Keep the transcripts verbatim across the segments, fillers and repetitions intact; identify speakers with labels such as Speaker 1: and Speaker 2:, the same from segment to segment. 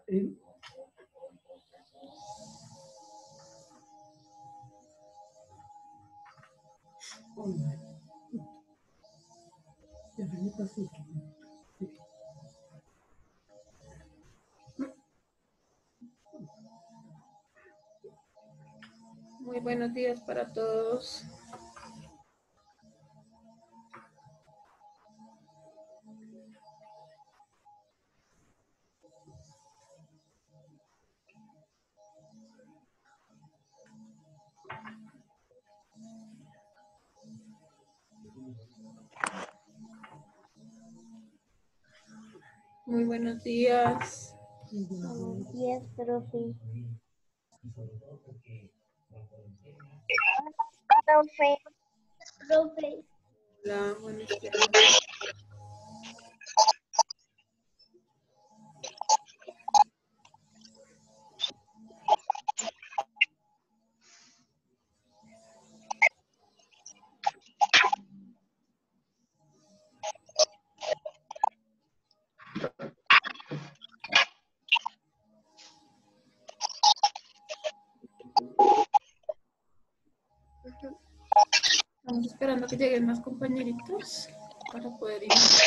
Speaker 1: ¿Eh? Hola. Ya me pasó.
Speaker 2: Muy buenos días para todos. Muy buenos días.
Speaker 3: Buenos días, profe. Profe. Profe.
Speaker 2: Hola, buenos días. Estamos esperando que lleguen más compañeritos para poder iniciar.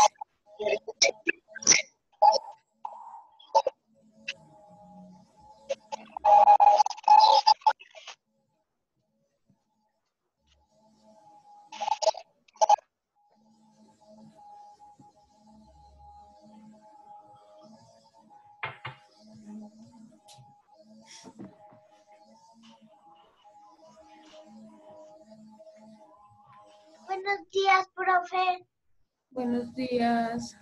Speaker 3: Buenos días, profe.
Speaker 2: Buenos días.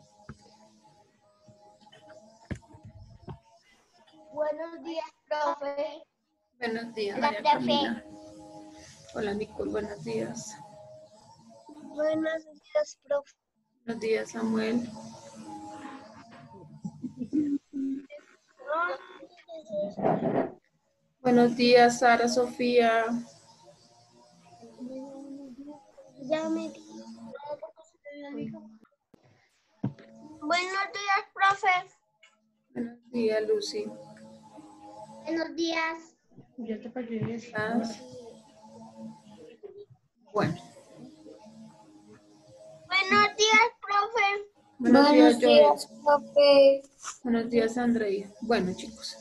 Speaker 3: Buenos días, profe.
Speaker 2: Buenos días,
Speaker 3: Hola,
Speaker 2: María
Speaker 3: profe.
Speaker 2: Camila. Hola, Nicole. Buenos días.
Speaker 3: Buenos días, profe.
Speaker 2: Buenos días, Samuel. Buenos días, Sara Sofía.
Speaker 3: Ya me... Buenos días, profe.
Speaker 2: Buenos días, Lucy.
Speaker 3: Buenos días.
Speaker 1: Ya te pagué eso.
Speaker 2: ¿Estás? Bueno.
Speaker 3: Buenos días, profe.
Speaker 2: Buenos días, Joel.
Speaker 3: profe.
Speaker 2: Buenos días, Andrei. Bueno, chicos.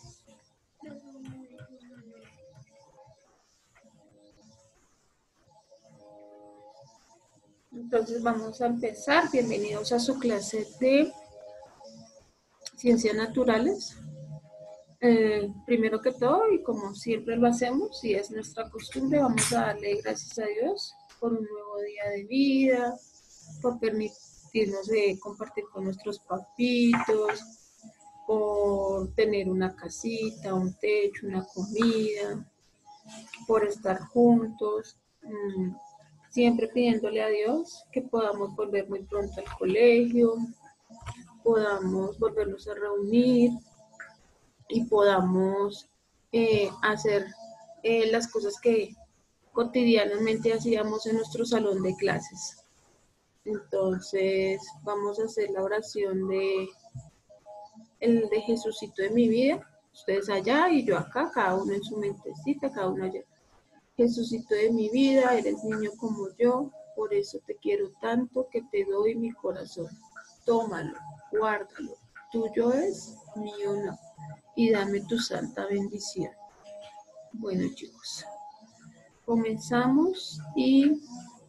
Speaker 2: Entonces vamos a empezar. Bienvenidos a su clase de Ciencias Naturales. Eh, primero que todo, y como siempre lo hacemos, y es nuestra costumbre, vamos a darle gracias a Dios por un nuevo día de vida, por permitirnos eh, compartir con nuestros papitos, por tener una casita, un techo, una comida, por estar juntos, mmm, siempre pidiéndole a Dios que podamos volver muy pronto al colegio, podamos volvernos a reunir y podamos eh, hacer eh, las cosas que cotidianamente hacíamos en nuestro salón de clases. Entonces vamos a hacer la oración de el de Jesucito de mi vida, ustedes allá y yo acá, cada uno en su mentecita, cada uno allá. Jesucito de mi vida, eres niño como yo, por eso te quiero tanto que te doy mi corazón. Tómalo, guárdalo, tuyo es, mío no, y dame tu santa bendición. Bueno, chicos, comenzamos y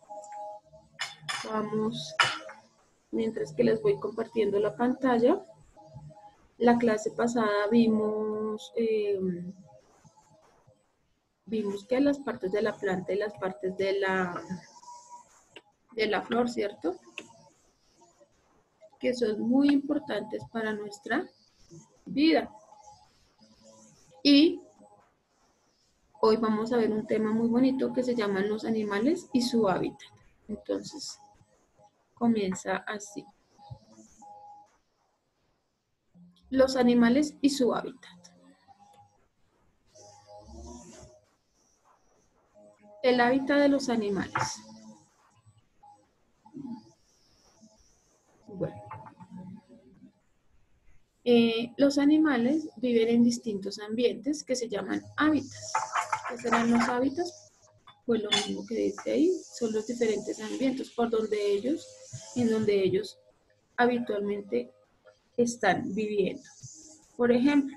Speaker 2: vamos, mientras que les voy compartiendo la pantalla. La clase pasada vimos, eh, vimos que las partes de la planta y las partes de la, de la flor, ¿cierto? Que son muy importantes para nuestra vida. Y hoy vamos a ver un tema muy bonito que se llama los animales y su hábitat. Entonces, comienza así. Los animales y su hábitat. El hábitat de los animales. Bueno. Eh, los animales viven en distintos ambientes que se llaman hábitats. ¿Qué serán los hábitats? Pues lo mismo que dice ahí, son los diferentes ambientes por donde ellos, en donde ellos habitualmente están viviendo. Por ejemplo,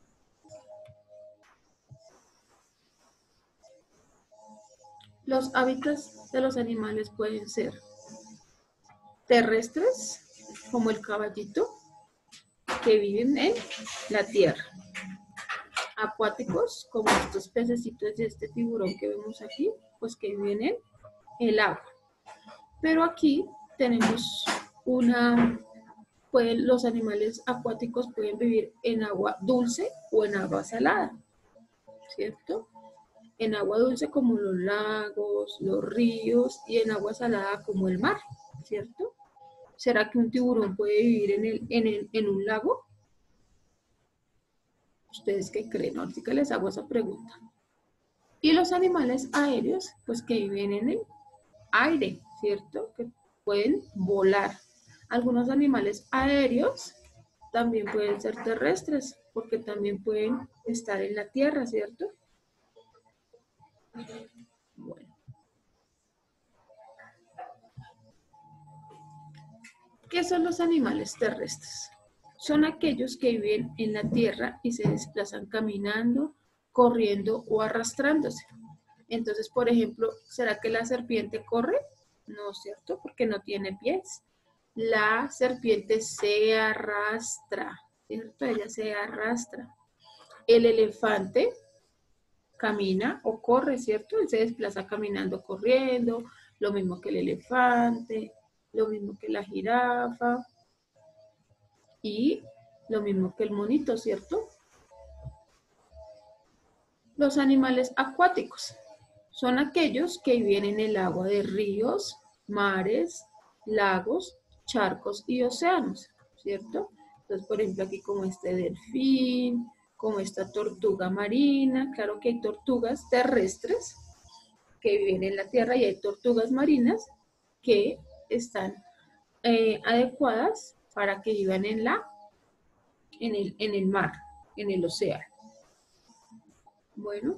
Speaker 2: los hábitats de los animales pueden ser terrestres, como el caballito, que viven en la tierra. Acuáticos, como estos pececitos y este tiburón que vemos aquí, pues que viven en el agua. Pero aquí tenemos una, pueden, los animales acuáticos pueden vivir en agua dulce o en agua salada, ¿cierto? En agua dulce como los lagos, los ríos, y en agua salada como el mar, ¿cierto? ¿Será que un tiburón puede vivir en, el, en, el, en un lago? ¿Ustedes qué creen? Ahorita les hago esa pregunta. Y los animales aéreos, pues que viven en el aire, ¿cierto? Que pueden volar. Algunos animales aéreos también pueden ser terrestres, porque también pueden estar en la tierra, ¿cierto? Bueno. ¿Qué son los animales terrestres? Son aquellos que viven en la tierra y se desplazan caminando, corriendo o arrastrándose. Entonces, por ejemplo, ¿será que la serpiente corre? No, ¿cierto? Porque no tiene pies. La serpiente se arrastra, ¿cierto? Ella se arrastra. El elefante camina o corre, ¿cierto? Él se desplaza caminando, corriendo, lo mismo que el elefante, lo mismo que la jirafa y lo mismo que el monito, ¿cierto? Los animales acuáticos son aquellos que viven en el agua de ríos, mares, lagos, charcos y océanos, ¿cierto? Entonces, por ejemplo, aquí como este delfín, como esta tortuga marina, claro que hay tortugas terrestres que viven en la tierra y hay tortugas marinas que están eh, adecuadas para que vivan en, la, en, el, en el mar, en el océano. Bueno.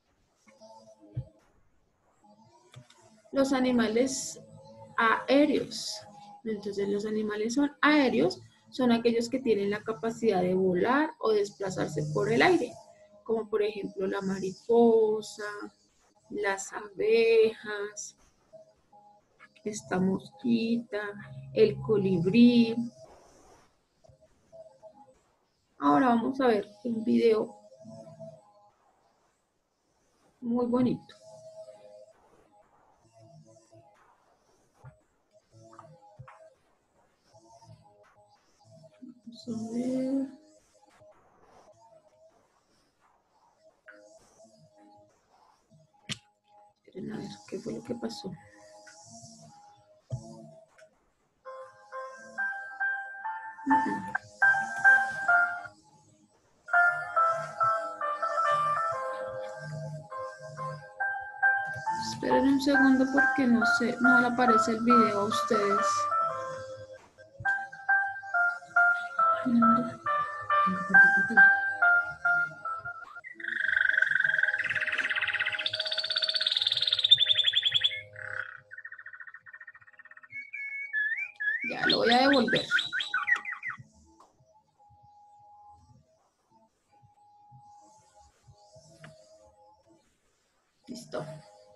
Speaker 2: Los animales aéreos. Entonces, los animales son aéreos, son aquellos que tienen la capacidad de volar o desplazarse por el aire, como por ejemplo la mariposa, las abejas, esta mosquita, el colibrí. Ahora vamos a ver un video muy bonito. Vamos a ver. Esperen a ver qué fue lo que pasó. Uh-uh. Esperen un segundo porque no sé, no le aparece el video a ustedes. Ya lo voy a devolver. Listo.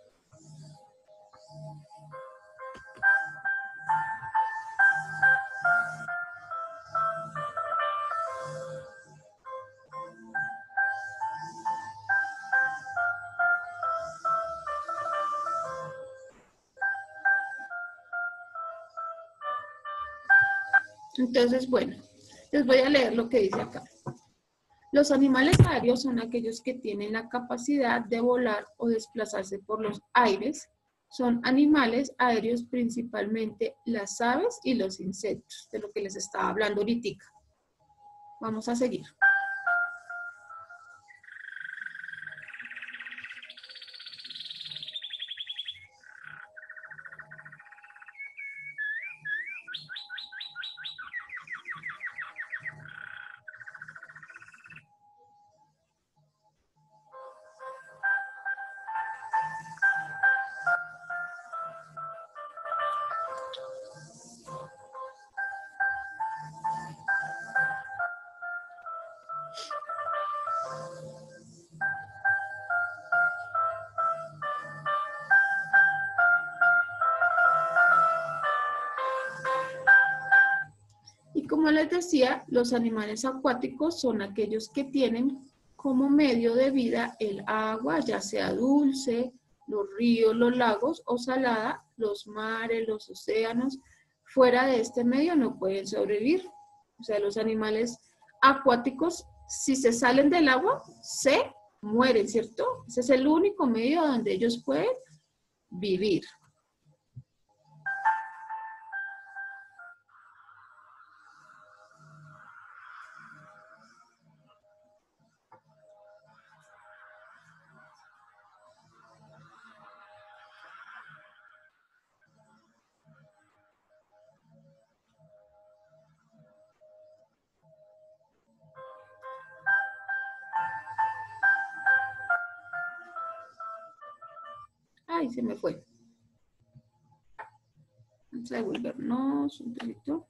Speaker 2: Entonces, bueno, les voy a leer lo que dice acá. Los animales aéreos son aquellos que tienen la capacidad de volar o desplazarse por los aires. Son animales aéreos principalmente las aves y los insectos, de lo que les estaba hablando ahorita. Vamos a seguir. como les decía, los animales acuáticos son aquellos que tienen como medio de vida el agua, ya sea dulce, los ríos, los lagos o salada, los mares, los océanos. Fuera de este medio no pueden sobrevivir. O sea, los animales acuáticos, si se salen del agua, se mueren, ¿cierto? Ese es el único medio donde ellos pueden vivir. Ay, se me fue. Vamos a devolvernos un poquito.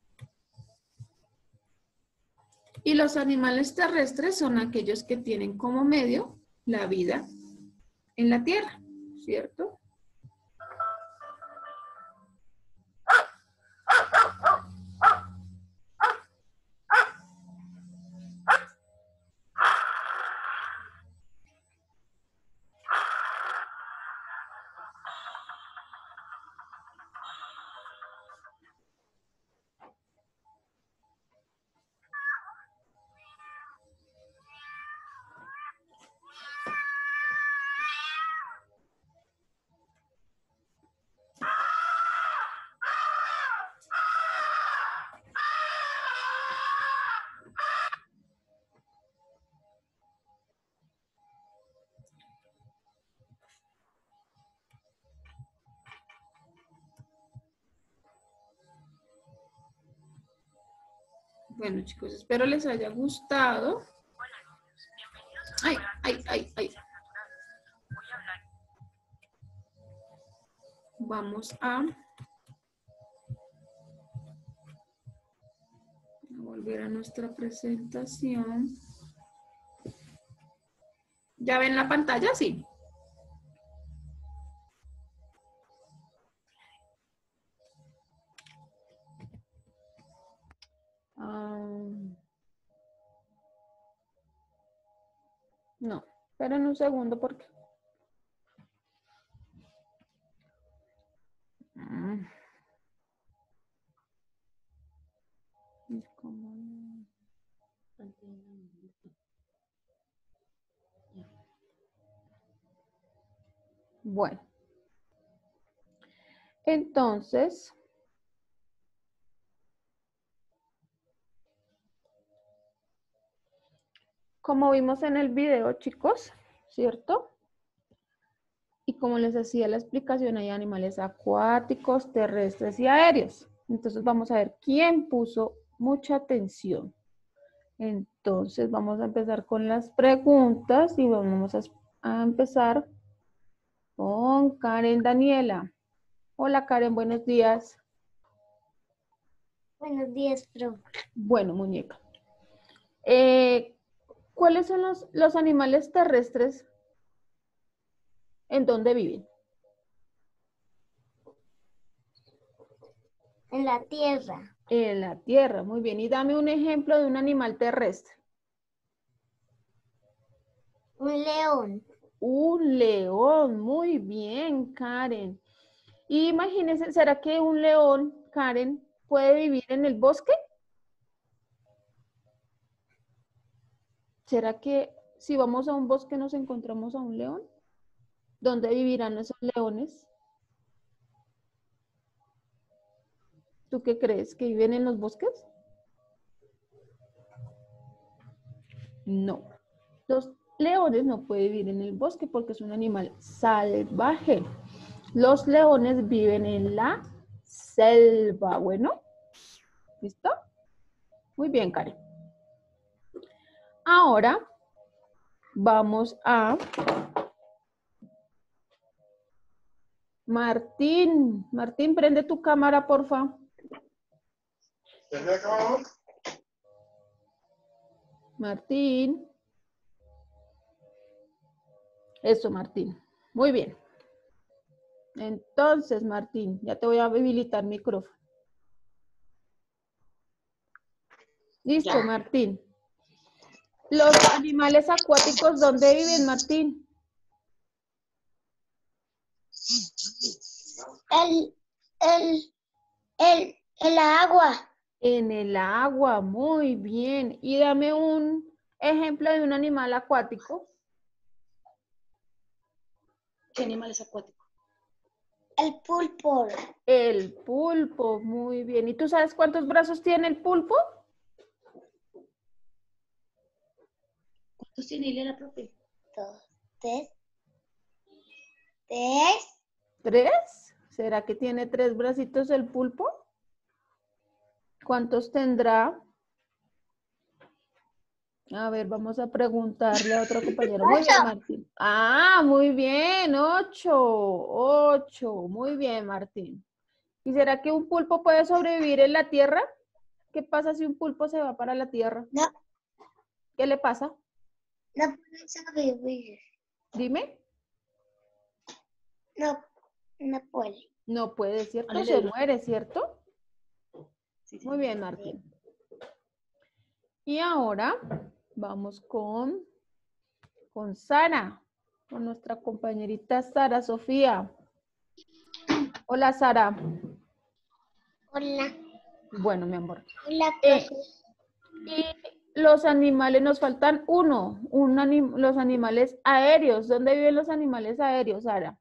Speaker 2: Y los animales terrestres son aquellos que tienen como medio la vida en la tierra, ¿cierto? Bueno, chicos, espero les haya gustado. Ay, ay, ay, ay. Vamos a, a volver a nuestra presentación. ¿Ya ven la pantalla? Sí. Um, no, esperen un segundo porque... Mm. Bueno. Entonces... Como vimos en el video, chicos, ¿cierto? Y como les hacía la explicación, hay animales acuáticos, terrestres y aéreos. Entonces vamos a ver quién puso mucha atención. Entonces vamos a empezar con las preguntas y vamos a, a empezar con Karen Daniela. Hola Karen, buenos días.
Speaker 3: Buenos días, profe.
Speaker 2: Bueno, muñeca. Eh, ¿Cuáles son los, los animales terrestres en dónde viven?
Speaker 3: En la tierra.
Speaker 2: En la tierra, muy bien. Y dame un ejemplo de un animal terrestre.
Speaker 3: Un león.
Speaker 2: Un león, muy bien, Karen. Y imagínense, ¿será que un león, Karen, puede vivir en el bosque? ¿Será que si vamos a un bosque nos encontramos a un león? ¿Dónde vivirán esos leones? ¿Tú qué crees? ¿Que viven en los bosques? No. Los leones no pueden vivir en el bosque porque es un animal salvaje. Los leones viven en la selva. Bueno, ¿listo? Muy bien, Karen. Ahora vamos a Martín. Martín, prende tu cámara, por favor. Martín. Eso, Martín. Muy bien. Entonces, Martín, ya te voy a habilitar micrófono. Listo,
Speaker 4: Ya.
Speaker 2: Martín. Los animales acuáticos, ¿dónde viven, Martín?
Speaker 3: El, el, el, el agua.
Speaker 2: En el agua, muy bien. Y dame un ejemplo de un animal acuático.
Speaker 4: ¿Qué animal es acuático?
Speaker 3: El pulpo.
Speaker 2: El pulpo, muy bien. ¿Y tú sabes cuántos brazos tiene el pulpo?
Speaker 4: ¿Cuántos tiene Ileana, profe?
Speaker 3: Dos, tres, tres.
Speaker 2: ¿Tres? ¿Será que tiene tres bracitos el pulpo? ¿Cuántos tendrá? A ver, vamos a preguntarle a otro compañero. Muy bien,
Speaker 3: Ocho.
Speaker 2: Martín. Ah, muy bien, ocho, ocho. Muy bien, Martín. ¿Y será que un pulpo puede sobrevivir en la tierra? ¿Qué pasa si un pulpo se va para la tierra?
Speaker 3: No,
Speaker 2: ¿Qué le pasa?
Speaker 3: no pueden sobrevivir.
Speaker 2: Dime.
Speaker 3: No, no puede.
Speaker 2: No puede, ¿cierto?
Speaker 4: Háblele
Speaker 2: Se
Speaker 4: duro.
Speaker 2: muere, ¿cierto?
Speaker 4: Sí, sí.
Speaker 2: Muy bien, Martín. Y ahora vamos con, con Sara, con nuestra compañerita Sara Sofía. Hola, Sara.
Speaker 3: Hola.
Speaker 2: Bueno, mi amor.
Speaker 3: Hola,
Speaker 2: Eh,
Speaker 3: profe.
Speaker 2: y los animales, nos faltan uno, un anim- los animales aéreos. ¿Dónde viven los animales aéreos, Sara?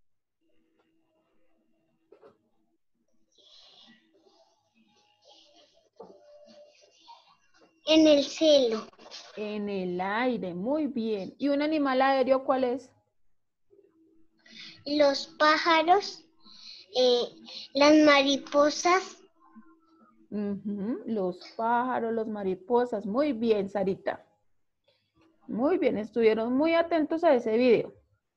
Speaker 3: En el cielo.
Speaker 2: En el aire, muy bien. ¿Y un animal aéreo cuál es?
Speaker 3: Los pájaros, eh, las mariposas.
Speaker 2: Ujú, los pájaros, los mariposas. Muy bien, Sarita. Muy bien, estuvieron muy atentos a ese video.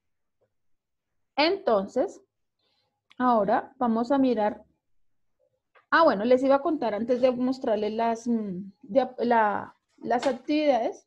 Speaker 2: Entonces, ahora vamos a mirar. Ah, bueno, les iba a contar antes de mostrarles las, mm, dia- la- las actividades.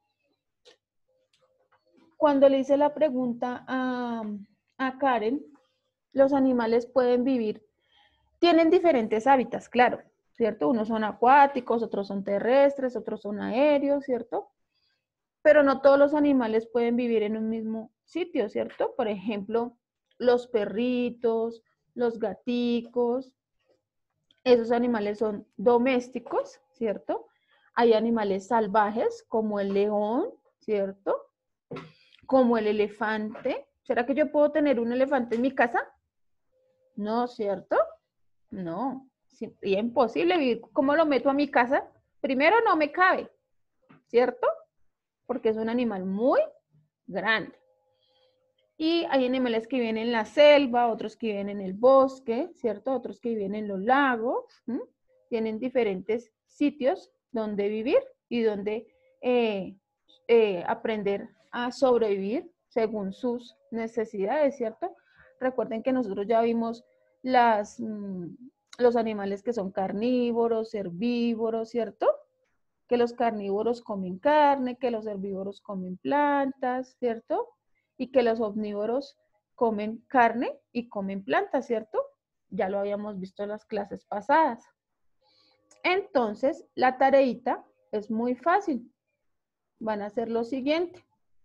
Speaker 2: Cuando le hice la pregunta a, a Karen, los animales pueden vivir, tienen diferentes hábitats, claro, ¿cierto? Unos son acuáticos, otros son terrestres, otros son aéreos, ¿cierto? Pero no todos los animales pueden vivir en un mismo sitio, ¿cierto? Por ejemplo, los perritos, los gaticos, esos animales son domésticos, ¿cierto? Hay animales salvajes como el león, ¿cierto? Como el elefante. ¿Será que yo puedo tener un elefante en mi casa? No, ¿cierto? No, sería imposible vivir. ¿Cómo lo meto a mi casa? Primero no me cabe, ¿cierto? Porque es un animal muy grande. Y hay animales que viven en la selva, otros que viven en el bosque, ¿cierto? Otros que viven en los lagos. ¿m? Tienen diferentes sitios donde vivir y donde eh, eh, aprender a sobrevivir según sus necesidades, ¿cierto? Recuerden que nosotros ya vimos las, mmm, los animales que son carnívoros, herbívoros, ¿cierto? Que los carnívoros comen carne, que los herbívoros comen plantas, ¿cierto? Y que los omnívoros comen carne y comen plantas, ¿cierto? Ya lo habíamos visto en las clases pasadas. Entonces, la tareita es muy fácil. Van a hacer lo siguiente.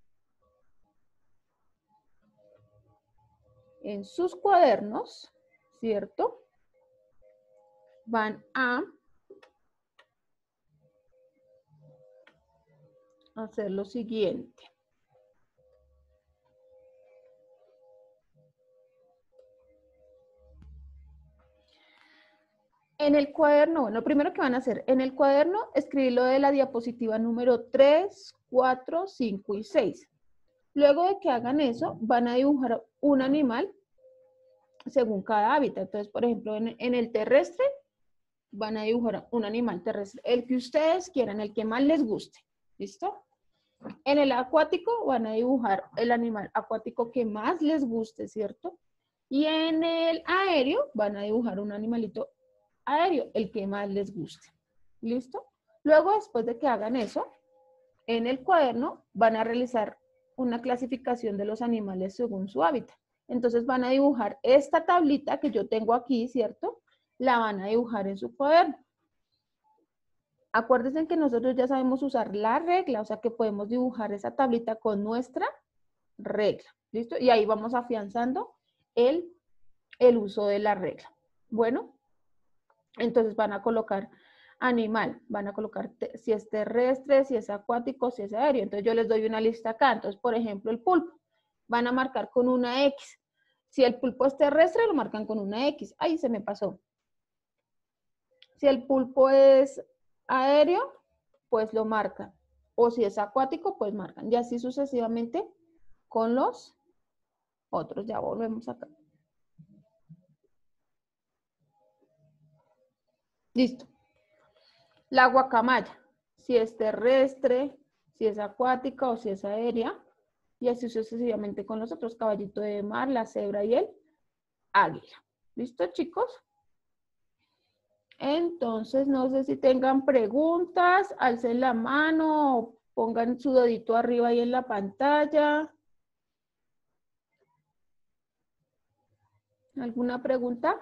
Speaker 2: En sus cuadernos, ¿cierto? Van a hacer lo siguiente. En el cuaderno, bueno, lo primero que van a hacer, en el cuaderno, escribir lo de la diapositiva número tres, cuatro, cinco y seis. Luego de que hagan eso, van a dibujar un animal según cada hábitat. Entonces, por ejemplo, en, en el terrestre, van a dibujar un animal terrestre, el que ustedes quieran, el que más les guste. ¿Listo? En el acuático van a dibujar el animal acuático que más les guste, ¿cierto? Y en el aéreo van a dibujar un animalito aéreo, el que más les guste. ¿Listo? Luego, después de que hagan eso, en el cuaderno van a realizar una clasificación de los animales según su hábitat. Entonces van a dibujar esta tablita que yo tengo aquí, ¿cierto? La van a dibujar en su cuaderno. Acuérdense que nosotros ya sabemos usar la regla, o sea que podemos dibujar esa tablita con nuestra regla. ¿Listo? Y ahí vamos afianzando el, el uso de la regla. Bueno, entonces van a colocar animal, van a colocar si es terrestre, si es acuático, si es aéreo. Entonces yo les doy una lista acá. Entonces, por ejemplo, el pulpo. Van a marcar con una X. Si el pulpo es terrestre, lo marcan con una X. Ahí se me pasó. Si el pulpo es aéreo, pues lo marcan. O si es acuático, pues marcan. Y así sucesivamente con los otros. Ya volvemos acá. Listo. La guacamaya, si es terrestre, si es acuática o si es aérea. Y así sucesivamente con los otros. Caballito de mar, la cebra y el águila. ¿Listo, chicos? Entonces, no sé si tengan preguntas. Alcen la mano o pongan su dedito arriba ahí en la pantalla. ¿Alguna pregunta?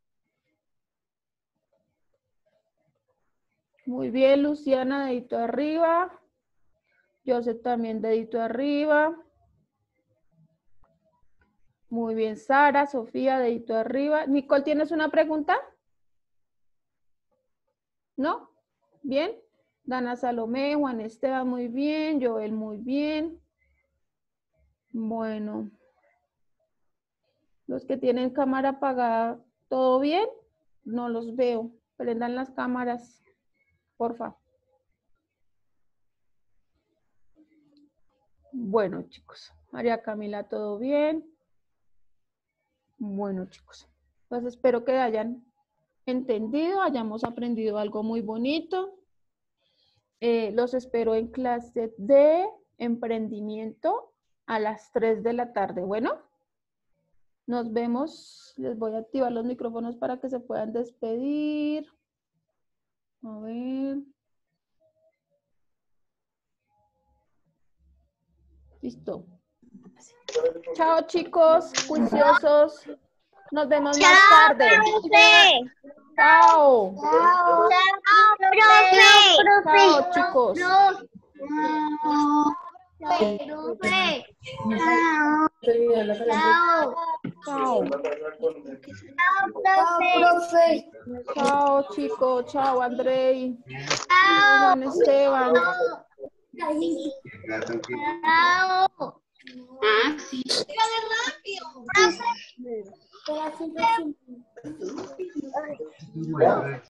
Speaker 2: Muy bien, Luciana, dedito arriba. Joseph también, dedito arriba. Muy bien, Sara, Sofía, dedito arriba. Nicole, ¿tienes una pregunta? ¿No? ¿Bien? Dana Salomé, Juan Esteban, muy bien. Joel, muy bien. Bueno. Los que tienen cámara apagada, ¿todo bien? No los veo. Prendan las cámaras, porfa. Bueno, chicos. María Camila, ¿todo bien? Bueno, chicos. Pues espero que hayan entendido, hayamos aprendido algo muy bonito. Eh, los espero en clase de emprendimiento a las tres de la tarde. Bueno, nos vemos. Les voy a activar los micrófonos para que se puedan despedir. A ver. Listo. Chao, chicos, juiciosos. Nos vemos más tarde. Chao.
Speaker 3: Chao, profe.
Speaker 2: Chao, chicos.
Speaker 3: Profe.
Speaker 2: Chao.
Speaker 3: Chao, profe.
Speaker 2: Chao, chicos. Chao, Andrei.
Speaker 3: Chao.
Speaker 2: Juan Esteban.
Speaker 3: Chao.
Speaker 4: Ah, sí.
Speaker 3: Profe.